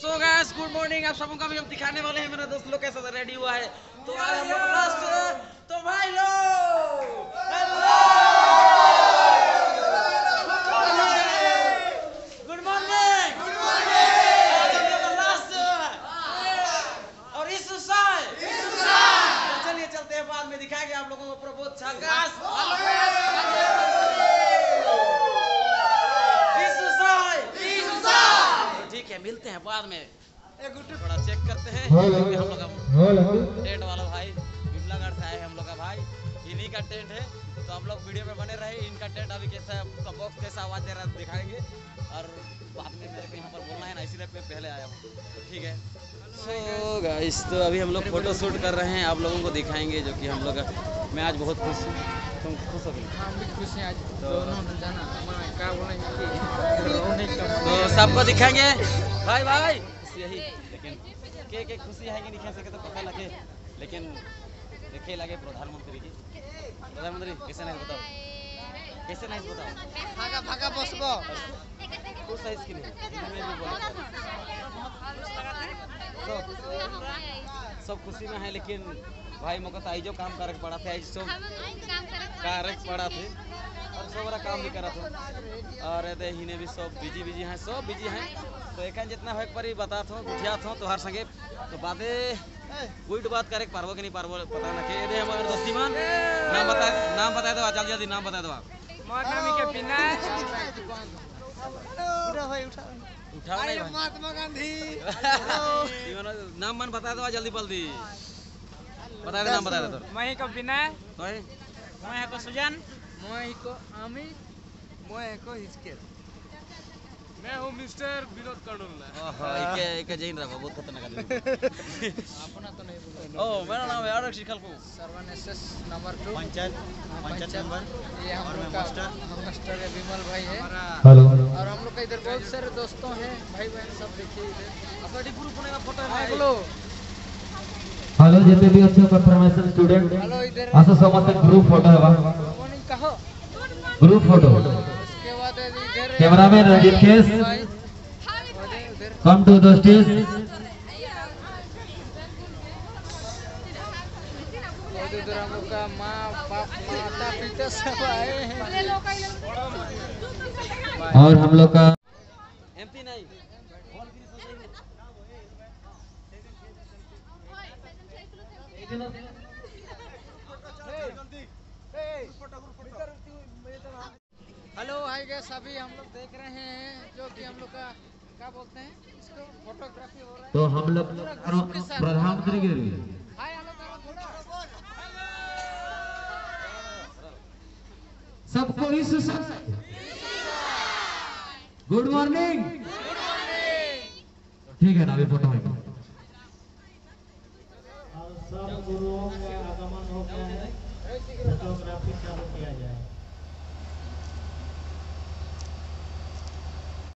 So guys good morning. आप सबको भी हम दिखाने वाले हैं मेरा दोस्त लोग कैसा रेडी हुआ है। तो आज हम लोग लास्ट तो भाई लोग गुड मॉर्निंग आज हम लोग लास्ट और इस साल तो चलिए चलते हैं, बाद में दिखाएंगे आप लोगों को प्रबोध झकास ठीक है, मिलते हैं बाद में। थोड़ा चेक करते हैं हम लोग का टेंट वाला भाई विमलागढ़ से आए हम लोग का भाई, इन्हीं का टेंट है। तो हम लोग वीडियो में बने रहे। इनका टेंट अभी कैसा है, उसका बॉक्स कैसा आवाज़ दे रहा है दिखाएंगे, और बाद में मेरे को यहाँ पर बोलना है ना, इसीलिए मैं पहले आया हूँ। ठीक है सो गाइस, तो अभी हम लोग फोटो शूट कर रहे हैं, आप लोगों को दिखाएंगे जो कि हम लोग का। मैं आज बहुत खुश हूँ, तुम खुश हो? हम भी खुश हैं आज। तो सबको दिखाएंगे भाई भाई यही, लेकिन के खुशी है कि नहीं कह सके तो पता लगे, लेकिन देखे लगे प्रधानमंत्री कैसे नहीं बताओ, कैसे नहीं बताओ भागा भागा बसबो खुश है इसके लिए सब खुशी में है। लेकिन भाई मौका तो आई जो काम करके पड़ा थे, सब कारक पड़ा थे और सब बड़ा काम भी करा था, और हिने भी सब बिजी हैं, सब बिजी हैं। तो एक जितना हो पर बता थो उठिया थो तो हर संगे तो बादे कोई बात करे पारबो कि नहीं पारबो पता ना के दे हमारे दोस्ती मान नाम बता दो, जल्दी जल्दी नाम बता दो। महात्मा के बिना उठाओ नहीं महात्मा गांधी नाम मन बता दो जल्दी जल्दी बता दे, नाम बता दे तो। मैं को बिना तो मैं को सुजन, मैं को आमी, मैं को हिचके। मैं हूँ मिस्टर विनोद कर्नूल। ओहो इके जैन रहा बहुत खतरनाक आदमी। अपना तो नहीं बोला। ओ मेरा नाम है आरक शिखलपु, सर्वन एसएस नंबर 2 पंचायत नंबर। ये हम लोग का मास्टर है विमल भाई है। हेलो और हम लोग का इधर बहुत सारे दोस्तों हैं, भाई बहन सब देखिए इधर। अपना ग्रुप बनेगा फोटो हाय है बोलो हेलो जितने भी अच्छे परफॉर्मेंस स्टूडेंट हेलो इधर आसो समस्त ग्रुप फोटो है मॉर्निंग कहो। Group photo. उसके बाद इधर कैमरामैन रंजीत केस उधर कम टू द स्टेज। उधर हम लोग का माता पिता सब आए हैं। और हम लोग का एमपी नहीं हेलो हाय गाइस, अभी हम लोग देख रहे हैं जो कि हम लोग का क्या बोलते हैं इसको, फोटोग्राफी हो रहा है। तो हम लोग प्रधानमंत्री के लिए हाय हेलो करो थोड़ा। सबको इस गुड मॉर्निंग। ठीक है ना, अभी फोटो है। सब गुरुओं का आगमन हो गया है, फोटोग्राफी चालू किया जाए।